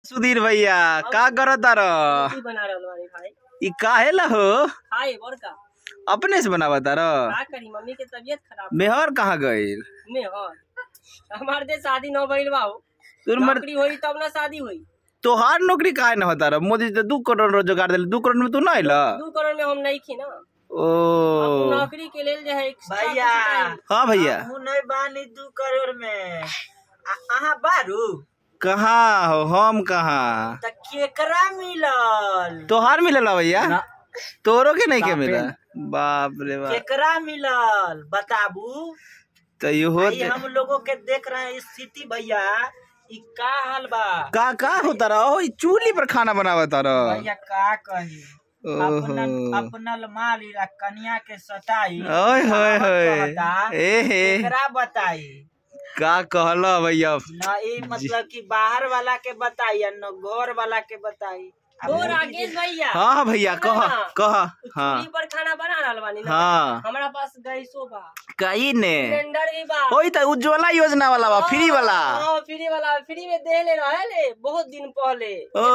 सुधीर भैया का करत तार बना रहल बानी भाई। ई काहे ला हो हाय बड़का अपने से बनावा तार का करी, मम्मी के तबीयत खराब मेहर कहाँ गइल में हो। हमार दे शादी न भइल बा हो। तोर नौकरी होई तब ना शादी होई। तोहार नौकरी काहे न होता मोदी तो 2 करोड़ रोजगार दिल 2 करोड़ में तू ना आइला 2 करोड़ में हम नहीं खी ना। ओ नौकरी के लेल जे है भैया। हाँ भैया नहीं बानी 2 करोड़ में अहाँ बारू कहाँ हो हम कहाँ त केकरा मिलल तोहार मिलल भैया तोरो के नहीं के मिला बाप रे बाप केकरा मिलल बताबू तो यो हम लोगों के देख रहे हैं स्थिति भैया ई का हाल बा का होता रहो ई चूल्ही पर खाना बनावता रहो भैया का कही अपनल माल इला कन्या के सताई ओए होए होए ए हे केकरा बताई का कहला भैया न ई मतलब कि बाहर वाला के बताई न घर वाला के बताई ओ राकेश भैया। हाँ भैया कह हाँ चूल्ही पर खाना बना रहल बानी ना। हाँ हमरा पास गैसो बा कहीं ने सिलेंडर भी बा। ओई तो उज्ज्वला योजना वाला बा फ्री वाला हां फ्री वाला फ्री में दे ले रहा है बहुत दिन पहले।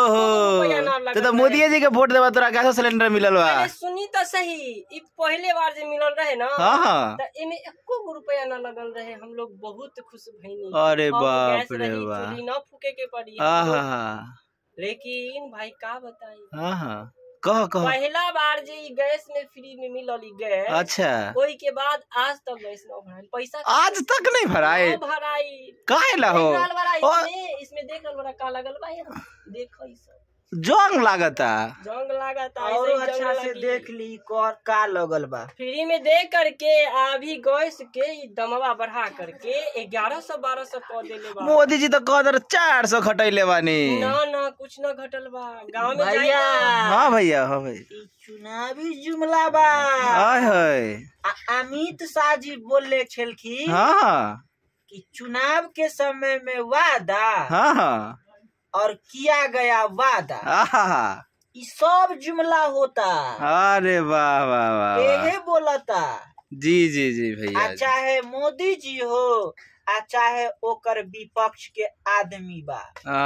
ओहो तो मोदी जी के वोट देवा तोरा गैस सिलेंडर मिलल बा। अरे सुनी तो सही ई पहले बार जे मिलल रहे ना हां त एमे एको रुपया ना लगल रहे। हम लोग बहुत खुश भइनी। अरे बाप रे बाप चूल्ही ना फूके के पड़ी। आहा लेकिन भाई का बताई हां कह पहला बार जे ई गैस में फ्री में मिलल ई गैस। अच्छा ओई के बाद आज तक गैस ना भराई पैसा आज तक नहीं भराए भराई काहे ला हो इसमें देख बड़ा का लगल बा यार देखो ई सब जंग लागता और अच्छा से देख ली का लगल बा फ्री में दे करके अभी गैस के दमवा बढ़ा करके 1100-1200 कर देले बा। मोदी जी तो कदर 400 घटैले बानी ना कुछ ना घटल बा गांव में भैया। हाँ भैया हाँ भाई चुनावी जुमला बा अमित शाह जी बोले छलखिन हाँ कि चुनाव के समय में वादा हाँ और किया गया वादा ये सब जुमला होता। अरे वाह वाह वाह यही बोलता जी जी जी भैया चाहे मोदी जी हो चाहे ओकर विपक्ष के आदमी बा।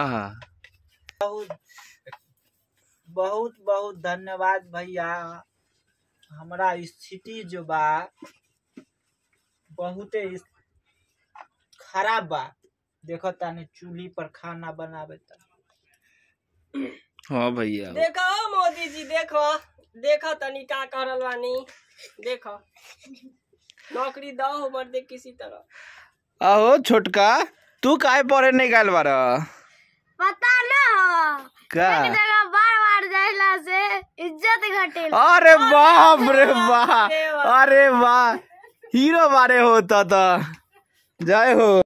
बहुत बहुत धन्यवाद भैया। हमारा स्थिति जो बा बहुत खराब बा। देखो ताने चूल्ही पर खाना बनावे ता। हाँ भैया देखो मोदी जी देखो तनी का करल बानी देखो नौकरी दो हमर दे किसी तरह। आहो छोटका तू काहे पढ़े नहीं गइल बार पता ना का एक जगह बार जाइला से इज्जत घटेला। अरे बाप रे वाह अरे वाह हीरो बारे होता था जय हो।